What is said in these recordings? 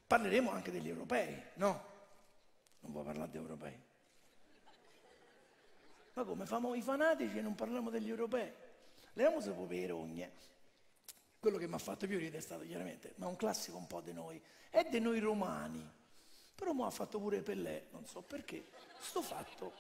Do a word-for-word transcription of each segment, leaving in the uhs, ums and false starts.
parleremo anche degli europei, no? Non vuoi parlare di europei? Ma come, famo i fanatici e non parliamo degli europei? Leviamo se può per rogne. Quello che mi ha fatto più ridere è stato chiaramente, ma è un classico un po' di noi, è di noi romani. Però mo ha fatto pure Pellè, non so perché, sto fatto.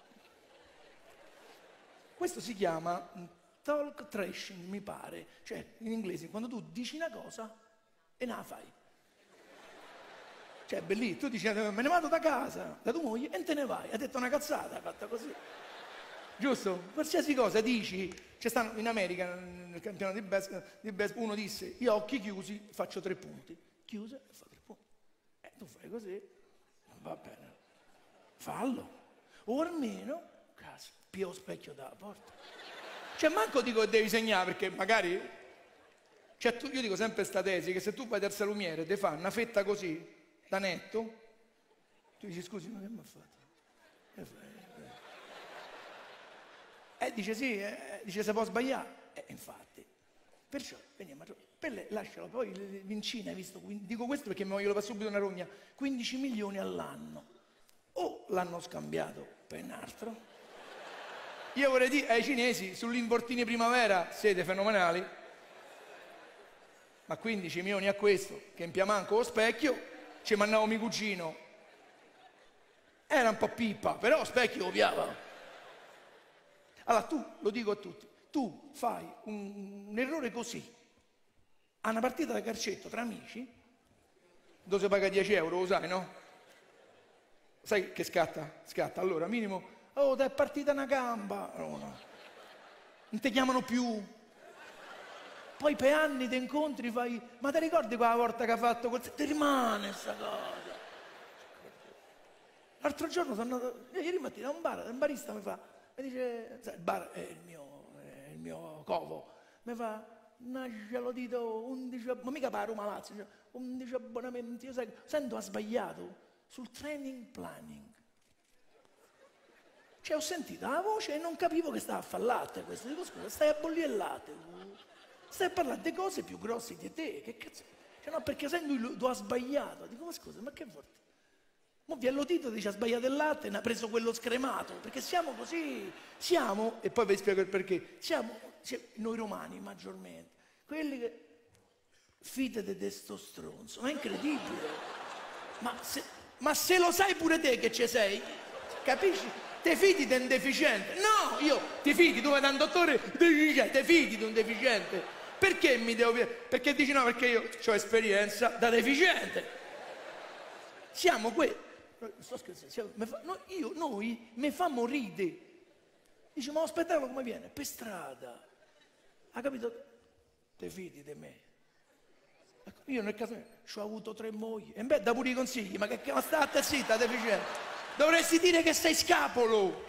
Questo si chiama talk trashing, mi pare. Cioè, in inglese, quando tu dici una cosa e non la fai. Cioè, è bellissimo, tu dici, me ne vado da casa, da tua moglie, e te ne vai. Ha detto una cazzata, fatta così. Giusto? Qualsiasi cosa dici, c'è stanno in America, nel campionato di baseball, di baseball, uno disse, io a occhi chiusi faccio tre punti. Chiuse e fa tre punti. E tu fai così. Va bene, fallo, o almeno, caso, pia lo specchio dalla porta. Cioè, manco dico che devi segnare, perché magari, cioè, tu, io dico sempre sta tesi, che se tu vai dal salumiere e ti fa una fetta così, da netto, tu dici, scusi, ma che mi ha fatto? Che fai? Eh, dice sì, eh, dice se può sbagliare, eh, infatti. Perciò, veniamo a Pelle, lascialo, poi Vincina, hai visto, dico questo perché mi voglio fare subito una rogna, quindici milioni all'anno, o l'hanno scambiato per un altro, io vorrei dire ai cinesi, sull'Invortini Primavera siete fenomenali, ma quindici milioni a questo, che in Piamanco lo specchio, ci mandavo mio cugino, era un po' pippa, però specchio lo piava. Allora tu, lo dico a tutti, tu fai un, un errore così, a una partita da calcetto tra amici, dove si paga dieci euro, lo sai, no? Sai che scatta? Scatta, allora minimo, oh, ti è partita una gamba, no, no. Non ti chiamano più. Poi per anni ti incontri, fai, ma ti ricordi quella volta che ha fatto quel... Ti rimane sta cosa. L'altro giorno sono andato, ieri mattina a un bar, un barista mi fa, mi dice, sai, il bar è il mio, è il mio covo, mi fa, nasce dito undici, ma mica per Roma Lazio, cioè, undici abbonamenti, io sai, sento ha sbagliato sul training planning. Cioè ho sentito la voce e non capivo che stava a fare latte questo, dico scusa, stai a bollire il latte, stai a parlare di cose più grosse di te, che cazzo, cioè no, perché sento lui, tu ha sbagliato, dico ma scusa, ma che vuol dire? Mo vi all'udito dice ha sbagliato il latte e ne ha preso quello scremato, perché siamo così, siamo, e poi vi spiego il perché, siamo, siamo noi romani maggiormente, quelli che fidate di sto stronzo, ma è incredibile, ma se, ma se lo sai pure te che ci sei, capisci? Te fidi di un deficiente? No, io ti fidi, tu vai da un dottore deficiente, te fidi di un deficiente, perché mi devo, perché dici no, perché io ho esperienza da deficiente, siamo quelli. Sto scherzando, no, io, noi mi fa morire. Dice, ma lo spettacolo come viene? Per strada. Ha capito? Te fidi di me. Ecco, io nel caso mio ci ho avuto tre mogli. E beh, da pure i consigli, ma che, che ma state zitta, deficiente. Dovresti dire che sei scapolo.